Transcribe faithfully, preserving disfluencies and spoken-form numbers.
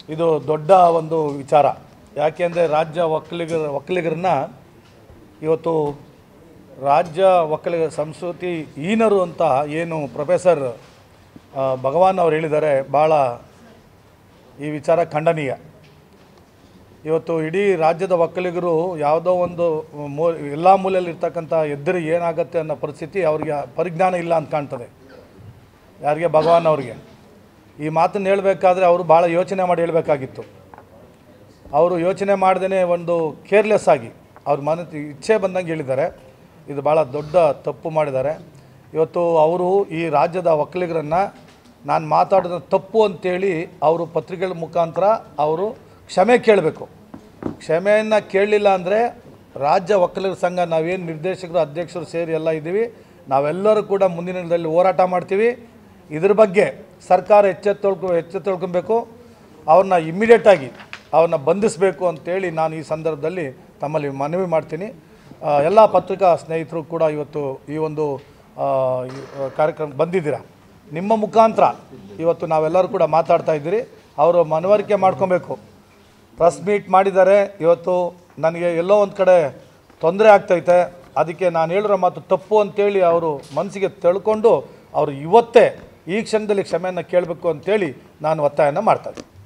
ಇದು ದೊಡ್ಡ ಒಂದು ವಿಚಾರ. ಯಾಕೆಂದರೆ ರಾಜ್ಯ ಒಕ್ಕಲಿಗರ ಒಕ್ಕಲಿಗರನ್ನ ಇವತ್ತು ರಾಜ್ಯ ಒಕ್ಕಲಿಗರ ಸಂಸ್ಕೃತಿ ಹೀನರು ಅಂತ ಏನು ಪ್ರೊಫೆಸರ್ ಭಗವಾನ್ ಅವರು ಹೇಳಿದ್ದಾರೆ, ಭಾಳ ಈ ವಿಚಾರ ಖಂಡನೀಯ. ಇವತ್ತು ಇಡೀ ರಾಜ್ಯದ ಒಕ್ಕಲಿಗರು ಯಾವುದೋ ಒಂದು ಮೂ ಎಲ್ಲ ಮೂಲೆಯಲ್ಲಿ ಇರ್ತಕ್ಕಂಥ ಎದುರು ಏನಾಗುತ್ತೆ ಅನ್ನೋ ಪರಿಸ್ಥಿತಿ ಅವ್ರಿಗೆ ಪರಿಜ್ಞಾನ ಇಲ್ಲ ಅಂತ ಕಾಣ್ತದೆ. ಯಾರಿಗೆ? ಭಗವಾನ್ ಅವ್ರಿಗೆ. ಈ ಮಾತನ್ನು ಹೇಳಬೇಕಾದ್ರೆ ಅವರು ಭಾಳ ಯೋಚನೆ ಮಾಡಿ ಹೇಳಬೇಕಾಗಿತ್ತು. ಅವರು ಯೋಚನೆ ಮಾಡ್ದೇ ಒಂದು ಕೇರ್ಲೆಸ್ ಆಗಿ ಅವ್ರ ಮನ ಇಚ್ಛೆ ಬಂದಂಗೆ ಹೇಳಿದ್ದಾರೆ. ಇದು ಭಾಳ ದೊಡ್ಡ ತಪ್ಪು ಮಾಡಿದ್ದಾರೆ. ಇವತ್ತು ಅವರು ಈ ರಾಜ್ಯದ ಒಕ್ಕಲಿಗರನ್ನು ನಾನು ಮಾತಾಡಿದ ತಪ್ಪು ಅಂತೇಳಿ ಅವರು ಪತ್ರಿಕೆಗಳ ಮುಖಾಂತರ ಅವರು ಕ್ಷಮೆ ಕೇಳಬೇಕು. ಕ್ಷಮೆಯನ್ನು ಕೇಳಲಿಲ್ಲ ಅಂದರೆ ರಾಜ್ಯ ಒಕ್ಕಲಿಗರ ಸಂಘ ನಾವೇನು ನಿರ್ದೇಶಕರು ಅಧ್ಯಕ್ಷರು ಸೇರಿ ಎಲ್ಲ ಇದ್ದೀವಿ, ನಾವೆಲ್ಲರೂ ಕೂಡ ಮುಂದಿನ ದಿನದಲ್ಲಿ ಹೋರಾಟ ಮಾಡ್ತೀವಿ. ಇದ್ರ ಬಗ್ಗೆ ಸರ್ಕಾರ ಎಚ್ಚೆತ್ತೊಳ್ಕೊ ಎಚ್ಚೆತ್ತೊಳ್ಕೊಬೇಕು. ಅವ್ರನ್ನ ಇಮ್ಮಿಡಿಯೇಟಾಗಿ ಅವ್ರನ್ನ ಬಂಧಿಸಬೇಕು ಅಂತೇಳಿ ನಾನು ಈ ಸಂದರ್ಭದಲ್ಲಿ ತಮ್ಮಲ್ಲಿ ಮನವಿ ಮಾಡ್ತೀನಿ. ಎಲ್ಲ ಪತ್ರಿಕಾ ಸ್ನೇಹಿತರು ಕೂಡ ಇವತ್ತು ಈ ಒಂದು ಕಾರ್ಯಕ್ರಮಕ್ಕೆ ಬಂದಿದ್ದೀರಾ. ನಿಮ್ಮ ಮುಖಾಂತರ ಇವತ್ತು ನಾವೆಲ್ಲರೂ ಕೂಡ ಮಾತಾಡ್ತಾ ಇದ್ದೀರಿ. ಅವರು ಮನವರಿಕೆ ಮಾಡ್ಕೊಬೇಕು. ಪ್ರೆಸ್ ಮೀಟ್ ಮಾಡಿದ್ದಾರೆ. ಇವತ್ತು ನನಗೆ ಎಲ್ಲೋ ಒಂದು ಕಡೆ ತೊಂದರೆ ಆಗ್ತೈತೆ, ಅದಕ್ಕೆ ನಾನು ಹೇಳಿರೋ ಮಾತು ತಪ್ಪು ಅಂತೇಳಿ ಅವರು ಮನಸ್ಸಿಗೆ ತಿಳ್ಕೊಂಡು ಅವರು ಇವತ್ತೇ ಈ ಕ್ಷಣದಲ್ಲಿ ಕ್ಷಮೆಯನ್ನು ಕೇಳಬೇಕು ಅಂತೇಳಿ ನಾನು ಒತ್ತಾಯನ ಮಾಡ್ತಾಯಿದ್ದೆ.